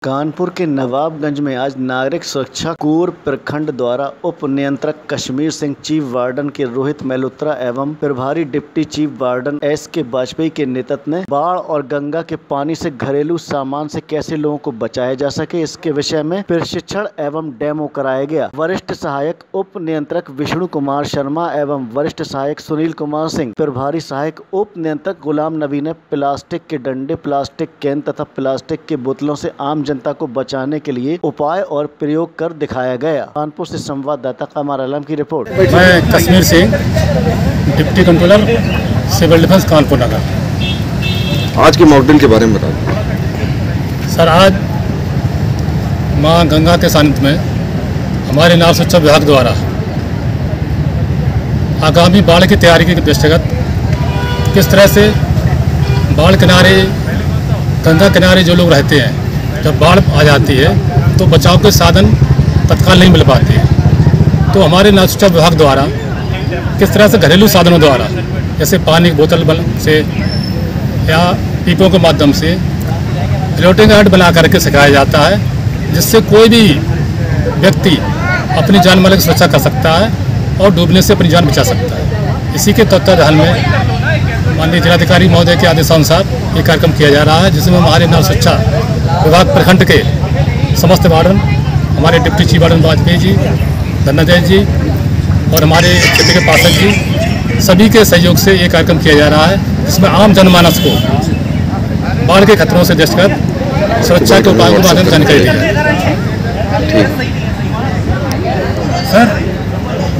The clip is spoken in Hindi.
कानपुर के नवाबगंज में आज नागरिक सुरक्षा कोर प्रखंड द्वारा उप नियंत्रक कश्मीर सिंह, चीफ वार्डन के रोहित मेल्होत्रा एवं प्रभारी deputy chief warden S K. Vajpayee के नेतृत्व में बाढ़ और गंगा के पानी से घरेलू सामान से कैसे लोगों को बचाया जा सके इसके विषय में प्रशिक्षण एवं डेमो कराया गया। वरिष्ठ सहायक उप नियंत्रक विष्णु कुमार शर्मा एवं वरिष्ठ सहायक सुनील कुमार सिंह, प्रभारी सहायक उप नियंत्रक गुलाम नबी ने प्लास्टिक के डंडे, प्लास्टिक कैन तथा प्लास्टिक के बोतलों से आम जनता को बचाने के लिए उपाय और प्रयोग कर दिखाया गया। कानपुर से संवाददाता कमर आलम की रिपोर्ट। मैं Kashmir Singh, deputy controller civil defence Kanpur नगर। आज के मॉकड्रिल के बारे में बता दें। सर, आज मां गंगा के सानिध्य में हमारे नाव सुरक्षा विभाग द्वारा आगामी बाढ़ की तैयारी के दृष्टिगत किस तरह से बाढ़ किनारे, गंगा किनारे जो लोग रहते हैं, जब बाढ़ आ जाती है तो बचाव के साधन तत्काल नहीं मिल पाते हैं। तो हमारे नाव सुरक्षा विभाग द्वारा किस तरह से घरेलू साधनों द्वारा, जैसे पानी की बोतल से या पीपों के माध्यम से फ्लोटिंग हट बना करके सिखाया जाता है, जिससे कोई भी व्यक्ति अपनी जान माल की सुरक्षा कर सकता है और डूबने से अपनी जान बचा सकता है। इसी के तत्वाधान में माननीय जिलाधिकारी महोदय के आदेशानुसार ये कार्यक्रम किया जा रहा है, जिसमें हमारे नाव सुरक्षा विभाग प्रखंड के समस्त वार्डन, हमारे deputy chief warden Vajpayee ji, Dhananjay ji और हमारे क्षेत्र के पार्षद जी, सभी के सहयोग से ये कार्यक्रम किया जा रहा है, जिसमें आम जनमानस को बाढ़ के खतरों से दृष्टिगत सुरक्षा के उपायों के बारे में जानकारी दी है। ठीक। सर,